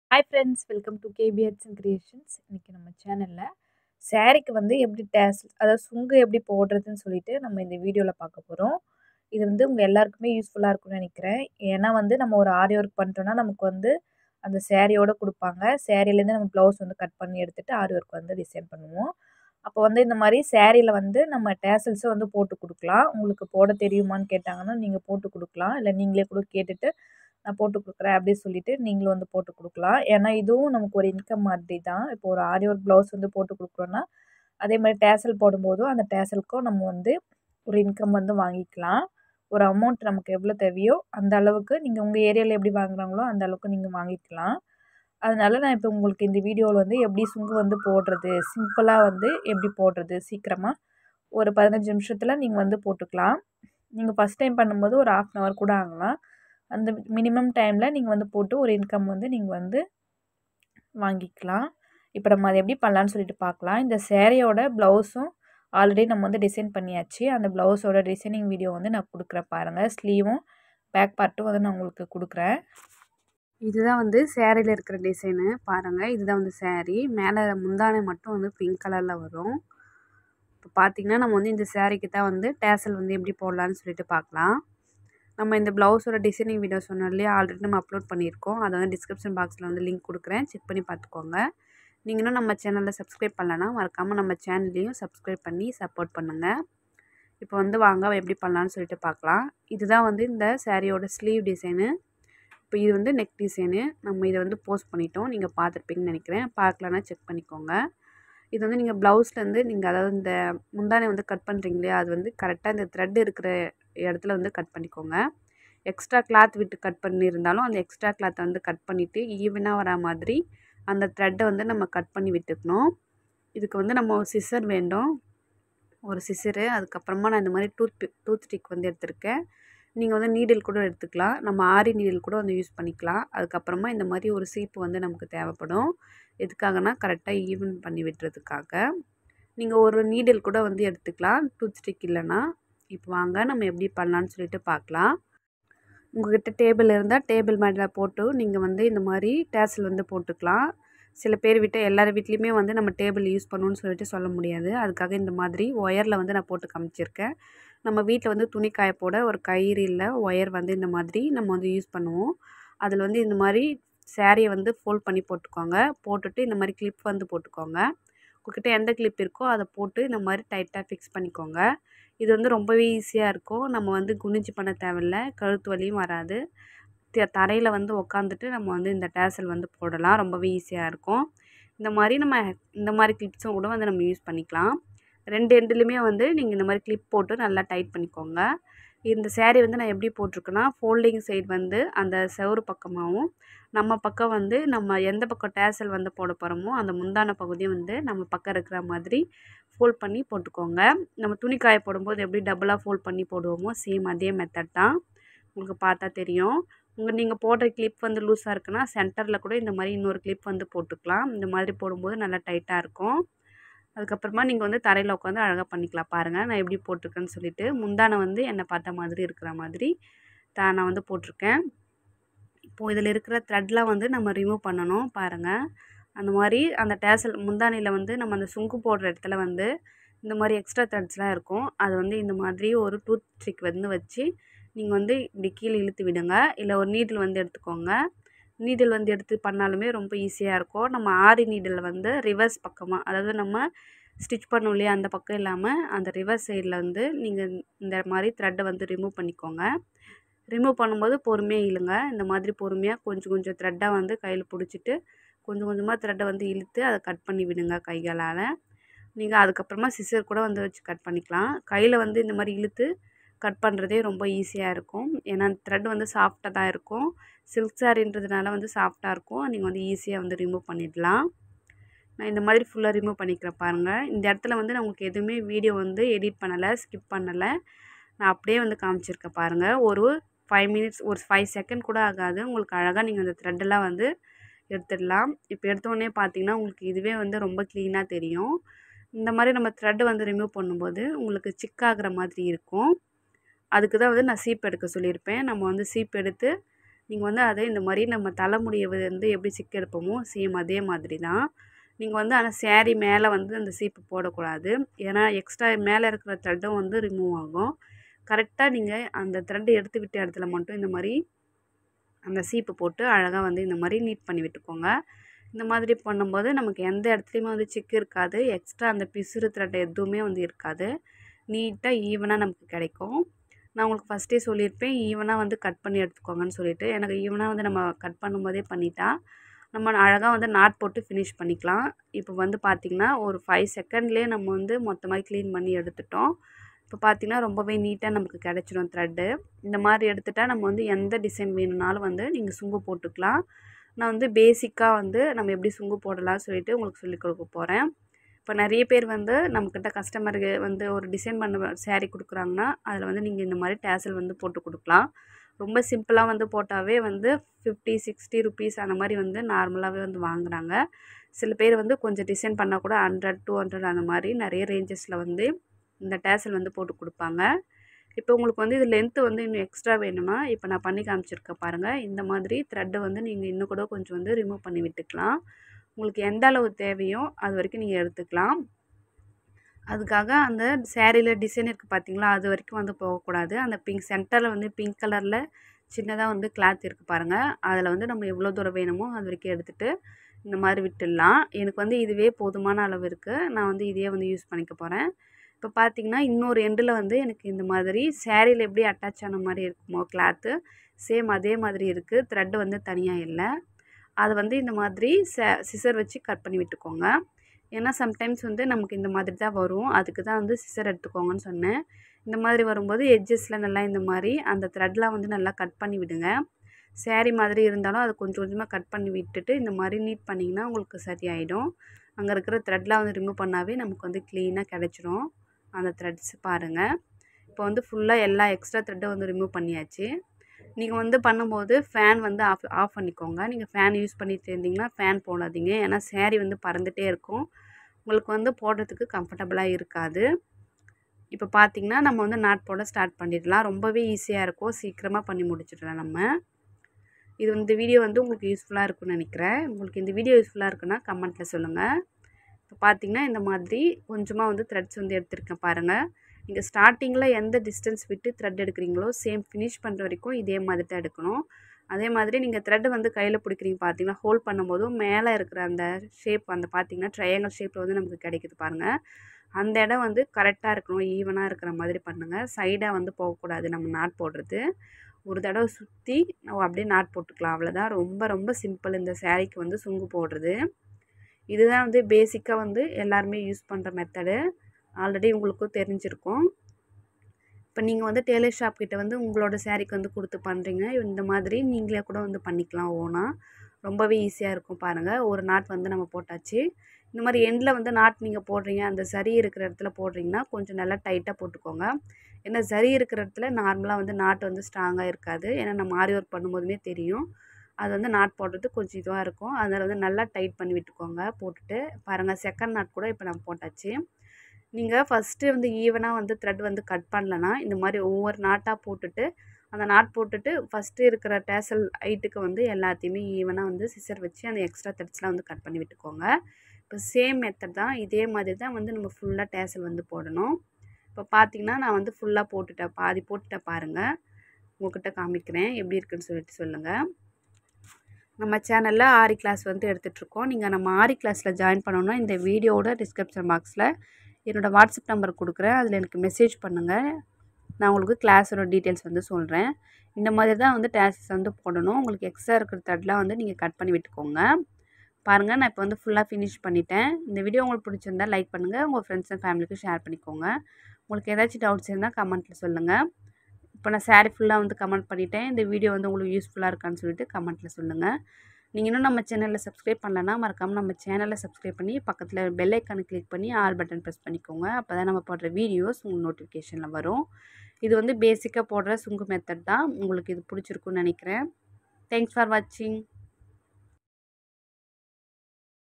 Hi friends, welcome to KP edits and creations. இன்றைக்கி நம்ம சேனலில் சாரீக்கு வந்து எப்படி டேசல் அதாவது சுங்கு எப்படி போடுறதுன்னு சொல்லிட்டு நம்ம இந்த வீடியோவில் பார்க்க போகிறோம். இது வந்து உங்கள் எல்லாருக்குமே யூஸ்ஃபுல்லாக இருக்கும்னு நினைக்கிறேன். ஏன்னா வந்து நம்ம ஒரு ஆரி ஒர்க் பண்ணுறோன்னா நமக்கு வந்து அந்த சேரீயோடு கொடுப்பாங்க. சேரீலேருந்து நம்ம ப்ளவுஸ் வந்து கட் பண்ணி எடுத்துகிட்டு ஆரி ஒர்க் வந்து டிசைன் பண்ணுவோம். அப்போ வந்து இந்த மாதிரி சேரீயில் வந்து நம்ம டேசல்ஸை வந்து போட்டு கொடுக்கலாம். உங்களுக்கு போட தெரியுமான்னு கேட்டாங்கன்னா நீங்கள் போட்டு கொடுக்கலாம். இல்லை நீங்களே கூட கேட்டுட்டு நான் போட்டு கொடுக்குறேன் அப்படின்னு சொல்லிட்டு நீங்களும் வந்து போட்டு கொடுக்கலாம். ஏன்னா இதுவும் நமக்கு ஒரு இன்கம் மாதிரி தான். இப்போ ஒரு ஆரி ஒர்க் ப்ளவுஸ் வந்து போட்டு கொடுக்குறோன்னா அதே மாதிரி டேசல் போடும்போதும் அந்த டேசலுக்கும் நம்ம வந்து ஒரு இன்கம் வந்து வாங்கிக்கலாம். ஒரு அமௌண்ட் நமக்கு எவ்வளோ தேவையோ அந்த அளவுக்கு நீங்கள் உங்கள் ஏரியாவில் எப்படி வாங்குறாங்களோ அந்த அளவுக்கு நீங்கள் வாங்கிக்கலாம். அதனால நான் இப்போ உங்களுக்கு இந்த வீடியோவில் வந்து எப்படி சுங்கு வந்து போடுறது, சிம்பிளாக வந்து எப்படி போடுறது சீக்கிரமாக ஒரு 15 நிமிஷத்தில் நீங்கள் வந்து போட்டுக்கலாம். நீங்கள் ஃபஸ்ட் டைம் பண்ணும்போது ஒரு 1/2 அன் ஹவர் கூட ஆகலாம். அந்த மினிமம் டைமில் நீங்கள் வந்து போட்டு ஒரு இன்கம் வந்து நீங்கள் வந்து வாங்கிக்கலாம். இப்போ நம்ம அதை எப்படி பண்ணலான்னு சொல்லிட்டு பார்க்கலாம். இந்த சேரீயோட ப்ளவுஸும் ஆல்ரெடி நம்ம வந்து டிசைன் பண்ணியாச்சு. அந்த ப்ளவுஸோட டிசைனிங் வீடியோ வந்து நான் கொடுக்குறேன் பாருங்கள். ஸ்லீவும் பேக் பார்ட்டும் வந்து நான் உங்களுக்கு கொடுக்குறேன். இதுதான் வந்து சேரீயில் இருக்கிற டிசைனு பாருங்கள். இதுதான் வந்து சேரீ. மேலே முந்தானை மட்டும் வந்து பிங்க் கலரில் வரும். இப்போ பார்த்திங்கன்னா நம்ம வந்து இந்த சேரீக்கு தான் வந்து டேசல் வந்து எப்படி போடலான்னு சொல்லிட்டு பார்க்கலாம். நம்ம இந்த ப்ளவுஸோட டிசைனிங் வீடியோ சொன்னோம் இல்லையா, ஆல்ரெடி நம்ம அப்லோட் பண்ணியிருக்கோம். அதை வந்து டிஸ்கிரிப்ஷன் பாக்ஸில் வந்து லிங்க் கொடுக்குறேன், செக் பண்ணி பார்த்துக்கோங்க. நீங்களும் நம்ம சேனலில் சப்ஸ்கிரைப் பண்ணலன்னா மறக்காமல் நம்ம சேனல்லையும் சப்ஸ்கிரைப் பண்ணி சப்போர்ட் பண்ணுங்கள். இப்போ வந்து வாங்க எப்படி பண்ணலான்னு சொல்லிட்டு பார்க்கலாம். இதுதான் வந்து இந்த சேரீயோட ஸ்லீவ் டிசைனு. இப்போ இது வந்து நெக் டிசைனு. நம்ம இதை வந்து போஸ்ட் பண்ணிட்டோம், நீங்கள் பார்த்துருப்பீங்கன்னு நினைக்கிறேன். பார்க்கலன்னா செக் பண்ணிக்கோங்க. இது வந்து நீங்கள் ப்ளவுஸ்லேருந்து நீங்கள் அதாவது இந்த முந்தானை வந்து கட் பண்ணுறீங்க இல்லையா, அது வந்து கரெக்டாக இந்த த்ரெட் இருக்கிற இடத்துல வந்து கட் பண்ணிக்கோங்க. எக்ஸ்ட்ரா கிளாத் விட்டு கட் பண்ணியிருந்தாலும் அந்த எக்ஸ்ட்ரா கிளாத்தை வந்து கட் பண்ணிவிட்டு ஈவனாக வர மாதிரி அந்த த்ரெட்டை வந்து நம்ம கட் பண்ணி விட்டுக்கணும். இதுக்கு வந்து நம்ம சிசர் வேண்டும், ஒரு சிசரு. அதுக்கப்புறமா நான் இந்த மாதிரி டூத் ஸ்டிக் வந்து எடுத்திருக்கேன். நீங்கள் வந்து நீடில் கூட எடுத்துக்கலாம். நம்ம ஆரி நீடில் கூட வந்து யூஸ் பண்ணிக்கலாம். அதுக்கப்புறமா இந்த மாதிரி ஒரு சீப்பு வந்து நமக்கு தேவைப்படும். எதுக்காகனா கரெக்டாக ஈவன் பண்ணி விட்டுறதுக்காக. நீங்கள் ஒரு நீடில் கூட வந்து எடுத்துக்கலாம், டூத் ஸ்டிக் இல்லைன்னா. இப்போ வாங்க நம்ம எப்படி பண்ணலான்னு சொல்லிட்டு பார்க்கலாம். உங்கள்கிட்ட டேபிள் இருந்தால் டேபிள் மேலே போட்டு நீங்கள் வந்து இந்த மாதிரி டேசல் வந்து போட்டுக்கலாம். சில பேர் எல்லார் வீட்லேயுமே வந்து நம்ம டேபிள் யூஸ் பண்ணணும்னு சொல்லிட்டு சொல்ல முடியாது. அதுக்காக இந்த மாதிரி ஒயரில் வந்து நான் போட்டு காமிச்சிருக்கேன். நம்ம வீட்டில் வந்து துணி காய போட ஒரு கயிறு இல்லை ஒயர் வந்து இந்த மாதிரி நம்ம வந்து யூஸ் பண்ணுவோம். அதில் வந்து இந்த மாதிரி சேரீயை வந்து ஃபோல்ட் பண்ணி போட்டுக்கோங்க. போட்டுட்டு இந்த மாதிரி கிளிப் வந்து போட்டுக்கோங்க. உங்கள்கிட்ட எந்த கிளிப் இருக்கோ அதை போட்டு இந்த மாதிரி டைட்டாக ஃபிக்ஸ் பண்ணிக்கோங்க. இது வந்து ரொம்பவே ஈஸியாக இருக்கும். நம்ம வந்து குனிஞ்சு பண்ண தேவையில்ல, கழுத்து வலியும் வராது. தரையில் வந்து உக்காந்துட்டு நம்ம வந்து இந்த டேசல் வந்து போடலாம். ரொம்பவே ஈஸியாக இருக்கும். இந்த மாதிரி கிளிப்ஸும் கூட வந்து நம்ம யூஸ் பண்ணிக்கலாம். 2 எண்டுலையுமே வந்து நீங்கள் இந்த மாதிரி கிளிப் போட்டு நல்லா டைட் பண்ணிக்கோங்க. இந்த சேரீ வந்து நான் எப்படி போட்டிருக்கேன்னா, ஃபோல்டிங் சைடு வந்து அந்த செவுறு பக்கமாகவும், நம்ம பக்கம் வந்து நம்ம எந்த பக்கம் டேசல் வந்து போட போகிறோமோ அந்த முந்தான பகுதியும் வந்து நம்ம பக்கம் இருக்கிற மாதிரி ஃபோல்ட் பண்ணி போட்டுக்கோங்க. நம்ம துணி காய போடும்போது எப்படி டபுளாக ஃபோல்ட் பண்ணி போடுவோமோ சேம் அதே மெத்தட் தான். உங்களுக்கு பார்த்தா தெரியும். நீங்கள் போடுற கிளிப் வந்து லூஸாக இருக்குன்னா சென்டரில் கூட இந்த மாதிரி இன்னொரு கிளிப் வந்து போட்டுக்கலாம். இந்த மாதிரி போடும்போது நல்லா டைட்டாக இருக்கும். அதுக்கப்புறமா நீங்கள் வந்து தரையில் உட்காந்து அழகாக பண்ணிக்கலாம். பாருங்கள் நான் எப்படி போட்டிருக்கேன்னு சொல்லிட்டு. முந்தானை வந்து என்னை பார்த்த மாதிரி இருக்கிற மாதிரி நான் வந்து போட்டிருக்கேன். இப்போது இதில் இருக்கிற த்ரெட்லாம் வந்து நம்ம ரிமூவ் பண்ணணும். பாருங்கள் அந்த மாதிரி அந்த டேசல் முந்தானையில் வந்து நம்ம அந்த சுங்கு போடுற இடத்துல வந்து இந்த மாதிரி எக்ஸ்ட்ரா த்ரெட்ஸ்லாம் இருக்கும். அது வந்து இந்த மாதிரி ஒரு டூத் ஸ்டிக் வந்து வச்சு நீங்கள் வந்து இப்படி கீழே இழுத்து விடுங்க. இல்லை ஒரு நீடில் வந்து எடுத்துக்கோங்க. நீடில் வந்து எடுத்து பண்ணாலுமே ரொம்ப ஈஸியாக இருக்கும். நம்ம ஆரி நீடில் வந்து ரிவர்ஸ் பக்கமாக, அதாவது நம்ம ஸ்டிச் பண்ணோம் இல்லையா அந்த பக்கம் இல்லாமல் அந்த ரிவர்ஸ் சைடில் வந்து நீங்கள் இந்த மாதிரி த்ரெட்டை வந்து ரிமூவ் பண்ணிக்கோங்க. ரிமூவ் பண்ணும்போது பொறுமையாக இழுங்க. இந்த மாதிரி பொறுமையாக கொஞ்சம் கொஞ்சம் த்ரெட்டாக வந்து கையில் பிடிச்சிட்டு கொஞ்சம் கொஞ்சமாக த்ரெட்டை வந்து இழுத்து அதை கட் பண்ணி விடுங்க கைகளால். நீங்கள் அதுக்கப்புறமா சிசர் கூட வந்து வச்சு கட் பண்ணிக்கலாம். கையில் வந்து இந்த மாதிரி இழுத்து கட் பண்ணுறதே ரொம்ப ஈஸியாக இருக்கும். ஏன்னா த்ரெட் வந்து சாஃப்டாக தான் இருக்கும். சில்க் சாரின்றதுனால வந்து சாஃப்டாக இருக்கும். நீங்கள் வந்து ஈஸியாக வந்து ரிமூவ் பண்ணிடலாம். நான் இந்த மாதிரி ஃபுல்லாக ரிமூவ் பண்ணிக்கிறேன் பாருங்கள். இந்த இடத்துல வந்து நான் உங்களுக்கு எதுவுமே வீடியோ வந்து எடிட் பண்ணலை, ஸ்கிப் பண்ணலை. நான் அப்படியே வந்து காமிச்சிருக்கேன் பாருங்கள். ஒரு 5 மினிட்ஸ், ஒரு 5 செகண்ட் கூட ஆகாது. உங்களுக்கு அழகாக நீங்கள் அந்த த்ரெட்டெல்லாம் வந்து எடுத்துடலாம். இப்போ எடுத்தோடனே பார்த்தீங்கன்னா உங்களுக்கு இதுவே வந்து ரொம்ப க்ளீனாக தெரியும். இந்த மாதிரி நம்ம த்ரெட்டு வந்து ரிமூவ் பண்ணும்போது உங்களுக்கு சிக்காகிற மாதிரி இருக்கும். அதுக்கு தான் வந்து நான் சீப் எடுக்க சொல்லியிருப்பேன். நம்ம வந்து சீப் எடுத்து நீங்கள் வந்து அதை இந்த மாதிரி நம்ம தலைமுடியை வந்து எப்படி சிக்க எடுப்போமோ சேம் அதே மாதிரி தான். நீங்கள் வந்து ஆனால் சேரீ மேலே வந்து அந்த சீப்பு போடக்கூடாது. ஏன்னா எக்ஸ்ட்ரா மேலே இருக்கிற த்ரெட்டும் வந்து ரிமூவ் ஆகும். கரெக்டாக நீங்கள் அந்த த்ரெட் எடுத்து விட்ட இடத்துல மட்டும் இந்த மாதிரி அந்த சீப்பு போட்டு அழகாக வந்து இந்த மாதிரி நீட் பண்ணி விட்டுக்கோங்க. இந்த மாதிரி பண்ணும்போது நமக்கு எந்த இடத்துலையுமே வந்து சிக்கு இருக்காது. எக்ஸ்ட்ரா அந்த பிசுறு த்ரெட் எதுவுமே வந்து இருக்காது. நீட்டாக ஈவனாக நமக்கு கிடைக்கும். நான் உங்களுக்கு ஃபஸ்ட்டே சொல்லியிருப்பேன் ஈவனாக வந்து கட் பண்ணி எடுத்துக்கோங்கன்னு சொல்லிட்டு. எனக்கு ஈவனாக வந்து நம்ம கட் பண்ணும்போதே பண்ணிட்டா நம்ம அழகாக வந்து நாட் போட்டு ஃபினிஷ் பண்ணிக்கலாம். இப்போ வந்து பார்த்திங்கன்னா ஒரு 5 செகண்ட்லேயே நம்ம வந்து மொத்தமாக க்ளீன் பண்ணி எடுத்துட்டோம். இப்போ பார்த்திங்கன்னா ரொம்பவே நீட்டாக நமக்கு கிடச்சிடும் த்ரெட்டு. இந்த மாதிரி எடுத்துட்டால் நம்ம வந்து எந்த டிசைன் வேணும்னாலும் வந்து நீங்கள் சுங்கு போட்டுக்கலாம். நான் வந்து பேசிக்காக வந்து நம்ம எப்படி சுங்கு போடலாம்னு சொல்லிட்டு உங்களுக்கு சொல்லிக் கொடுக்க போகிறேன். இப்போ நிறைய பேர் வந்து நம்மக்கிட்ட கஸ்டமருக்கு வந்து ஒரு டிசைன் பண்ண சேரீ கொடுக்குறாங்கன்னா அதில் வந்து நீங்கள் இந்த மாதிரி டேசல் வந்து போட்டு கொடுக்கலாம். ரொம்ப சிம்பிளாக வந்து போட்டாவே வந்து 50-60 ருபீஸ் அந்த மாதிரி வந்து நார்மலாகவே வந்து வாங்குகிறாங்க. சில பேர் வந்து கொஞ்சம் டிசைன் பண்ணால் கூட 100-200 அந்த மாதிரி நிறைய ரேஞ்சஸில் வந்து இந்த டேசல் வந்து போட்டு கொடுப்பாங்க. இப்போ உங்களுக்கு வந்து இது லென்த்து வந்து இன்னும் எக்ஸ்ட்ரா வேணும்னா இப்போ நான் பண்ணி காமிச்சிருக்கேன் பாருங்கள். இந்த மாதிரி த்ரெட்டை வந்து நீங்கள் இன்னும் கூட கொஞ்சம் வந்து ரிமூவ் பண்ணி விட்டுக்கலாம். உங்களுக்கு எந்த அளவு தேவையோ அது வரைக்கும் நீங்கள் எடுத்துக்கலாம். அதுக்காக அந்த சேரீயில் டிசைன் இருக்குது பார்த்தீங்களா, அது வரைக்கும் வந்து போகக்கூடாது. அந்த சென்டரில் வந்து பிங்க் கலரில் சின்னதாக வந்து கிளாத் இருக்குது பாருங்கள். அதில் வந்து நம்ம எவ்வளோ தூரம் வேணுமோ அது வரைக்கும் எடுத்துகிட்டு இந்த மாதிரி விட்டுடலாம். எனக்கு வந்து இதுவே போதுமான அளவு இருக்குது. நான் வந்து இதையே வந்து யூஸ் பண்ணிக்க போகிறேன். இப்போ பார்த்தீங்கன்னா இன்னொரு எண்டில் வந்து எனக்கு இந்த மாதிரி சேரீயில் எப்படி அட்டாச் ஆன மாதிரி இருக்குமோ கிளாத்து சேம் அதே மாதிரி இருக்குது. த்ரெட்டு வந்து தனியாக இல்லை. அதை வந்து இந்த மாதிரி சிசர் வச்சு கட் பண்ணி விட்டுக்கோங்க. ஏன்னா சம்டைம்ஸ் வந்து நமக்கு இந்த மாதிரி தான் வரும். அதுக்கு தான் வந்து சிசர் எடுத்துக்கோங்கன்னு சொன்னேன். இந்த மாதிரி வரும்போது எட்ஜஸில் நல்லா இந்த மாதிரி அந்த த்ரெட்லாம் வந்து நல்லா கட் பண்ணி விடுங்க. சேரீ மாதிரி இருந்தாலும் அதை கொஞ்சம் கொஞ்சமாக கட் பண்ணி விட்டுட்டு இந்த மாதிரி நீட் பண்ணிங்கன்னா உங்களுக்கு சரியாயிடும். அங்கே இருக்கிற த்ரெட்லாம் வந்து ரிமூவ் பண்ணாவே நமக்கு வந்து க்ளீனாக கிடச்சிரும். அந்த த்ரெட்ஸ் பாருங்கள். இப்போ வந்து ஃபுல்லாக எல்லா எக்ஸ்ட்ரா த்ரெட்டும் வந்து ரிமூவ் பண்ணியாச்சு. நீங்கள் வந்து பண்ணும்போது ஃபேன் வந்து ஆஃப் பண்ணிக்கோங்க. நீங்கள் ஃபேன் யூஸ் பண்ணிட்டு இருந்தீங்கன்னா ஃபேன் போடாதீங்க. ஏன்னா சேரீ வந்து பறந்துகிட்டே இருக்கும். உங்களுக்கு வந்து போடுறதுக்கு கம்ஃபர்டபுளாக இருக்காது. இப்போ பார்த்தீங்கன்னா நம்ம வந்து நாட் போட ஸ்டார்ட் பண்ணிடலாம். ரொம்பவே ஈஸியாக இருக்கும். சீக்கிரமாக பண்ணி முடிச்சிடலாம் நம்ம. இது இந்த வீடியோ வந்து உங்களுக்கு யூஸ்ஃபுல்லாக இருக்கும்னு நினைக்கிறேன். உங்களுக்கு இந்த வீடியோ யூஸ்ஃபுல்லாக இருக்குன்னா கமெண்ட்டில் சொல்லுங்கள். இப்போ பார்த்தீங்கன்னா இந்த மாதிரி கொஞ்சமாக வந்து த்ரெட்ஸ் வந்து எடுத்துருக்கேன் பாருங்கள். நீங்கள் ஸ்டார்டிங்கில் எந்த டிஸ்டன்ஸ் விட்டு த்ரெட் எடுக்கிறீங்களோ சேம் ஃபினிஷ் பண்ணுற வரைக்கும் இதே மாதிரி தான் எடுக்கணும். அதே மாதிரி நீங்கள் த்ரெட் வந்து கையில் பிடிக்கிறீங்க பார்த்தீங்கன்னா ஹோல்ட் பண்ணும்போதும் மேலே இருக்கிற அந்த ஷேப் வந்து பார்த்தீங்கன்னா ட்ரையாங்கிள் ஷேப்பில் வந்து நமக்கு கிடைக்குது பாருங்கள். அந்த இடம் வந்து கரெக்டாக இருக்கணும். ஈவனாக இருக்கிற மாதிரி பண்ணுங்கள். சைடாக வந்து போகக்கூடாது நம்ம நாட் போடுறது. ஒரு தடவை சுற்றி நம்ம அப்படியே நாட் போட்டுக்கலாம். அவ்வளோதான். ரொம்ப ரொம்ப சிம்பிள் இந்த சேரீக்கு வந்து சுங்கு போடுறது. இதுதான் வந்து பேசிக்காக வந்து எல்லாருமே யூஸ் பண்ணுற மெத்தடு. ஆல்ரெடி உங்களுக்கும் தெரிஞ்சிருக்கும். இப்போ நீங்கள் வந்து டெய்லர் ஷாப் கிட்ட வந்து உங்களோட சேரீக்கு வந்து கொடுத்து பண்ணுறீங்க. இந்த மாதிரி நீங்களே கூட வந்து பண்ணிக்கலாம் ஓனாக. ரொம்பவே ஈஸியாக இருக்கும் பாருங்கள். ஒரு நாட் வந்து நம்ம போட்டாச்சு. இந்த மாதிரி எண்டில் வந்து நாட் நீங்கள் போடுறீங்க அந்த சரி இருக்கிற இடத்துல போடுறீங்கன்னா கொஞ்சம் நல்லா டைட்டாக போட்டுக்கோங்க. ஏன்னா சரி இருக்கிற இடத்துல நார்மலாக வந்து நாட் வந்து ஸ்ட்ராங்காக இருக்காது. ஏன்னா நம்ம ஆரி ஒர்க் பண்ணும்போதுமே தெரியும். அது வந்து நாட் போடுறது கொஞ்சம் இதுவாக இருக்கும். அதனால் வந்து நல்லா டைட் பண்ணி விட்டுக்கோங்க. போட்டுட்டு பாருங்கள் செகண்ட் நாட் கூட இப்போ நம்ம போட்டாச்சு. நீங்கள் ஃபஸ்ட்டு வந்து ஈவனாக வந்து த்ரெட் வந்து கட் பண்ணலன்னா இந்த மாதிரி ஒவ்வொரு நாட்டாக போட்டுட்டு அந்த நாட் போட்டுட்டு ஃபஸ்ட்டு இருக்கிற டேசல் ஹைட்டுக்கு வந்து எல்லாத்தையுமே ஈவனாக வந்து சிசர் வச்சு அந்த எக்ஸ்ட்ரா த்ரெட்ஸ்லாம் வந்து கட் பண்ணி விட்டுக்கோங்க. இப்போ சேம் மெத்தட் தான். இதே மாதிரி தான் வந்து நம்ம ஃபுல்லாக டேசல் வந்து போடணும். இப்போ பார்த்தீங்கன்னா நான் வந்து ஃபுல்லாக போட்டுட்டேன். பாதி போட்டுட்டேன் பாருங்கள். உங்கள்கிட்ட காமிக்கிறேன் எப்படி இருக்குன்னு சொல்லிட்டு சொல்லுங்கள். நம்ம சேனலில் ஆரி கிளாஸ் வந்து எடுத்துகிட்ருக்கோம். நீங்கள் நம்ம ஆரி கிளாஸில் ஜாயின் பண்ணணுன்னா இந்த வீடியோவோட டிஸ்கிரிப்ஷன் பாக்ஸில் என்னோடய வாட்ஸ்அப் நம்பர் கொடுக்குறேன். அதில் எனக்கு மெசேஜ் பண்ணுங்கள். நான் உங்களுக்கு கிளாஸோட டீட்டெயில்ஸ் வந்து சொல்கிறேன். இந்த மாதிரி தான் வந்து டேசல்ஸ் வந்து போடணும். உங்களுக்கு எக்ஸ்ட்ரா இருக்கிற த்ரெட்லாம் வந்து நீங்கள் கட் பண்ணி விட்டுக்கோங்க. பாருங்கள் நான் இப்போ வந்து ஃபுல்லாக ஃபினிஷ் பண்ணிட்டேன். இந்த வீடியோ உங்களுக்கு பிடிச்சிருந்தா லைக் பண்ணுங்கள். உங்கள் ஃப்ரெண்ட்ஸ் அண்ட் ஃபேமிலிக்கு ஷேர் பண்ணிக்கோங்க. உங்களுக்கு ஏதாச்சும் டவுட்ஸ் இருந்தால் கமெண்ட்டில் சொல்லுங்கள். இப்போ நான் சேரீ ஃபுல்லாக வந்து கமெண்ட் பண்ணிட்டேன். இந்த வீடியோ வந்து உங்களுக்கு யூஸ்ஃபுல்லாக இருக்கான்னு சொல்லிட்டு கமெண்ட்டில் சொல்லுங்கள். நீங்கள் இன்னும் நம்ம சேனலில் சப்ஸ்கிரைப் பண்ணலன்னா மறக்காமல் நம்ம சேனலை சப்ஸ்கிரைப் பண்ணி பக்கத்தில் பெல் ஐக்கானை கிளிக் பண்ணி ஆல் பட்டன் ப்ரெஸ் பண்ணிக்கோங்க. அப்போ தான் நம்ம போடுற வீடியோஸ் உங்களுக்கு நோட்டிஃபிகேஷனில் வரும். இது வந்து பேசிக்காக போடுற சுங்கு மெத்தட் தான். உங்களுக்கு இது பிடிச்சிருக்குன்னு நினைக்கிறேன். தேங்க்ஸ் ஃபார் வாட்சிங்.